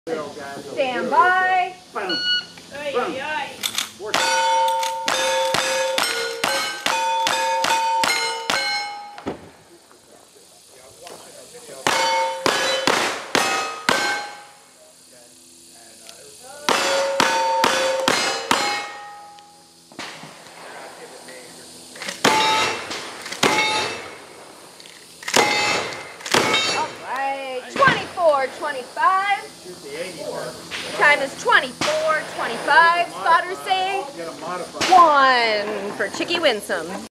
Stand by. Alright, 24:25. Time is 24:25. Spotters say 1 for Chickie Winsome.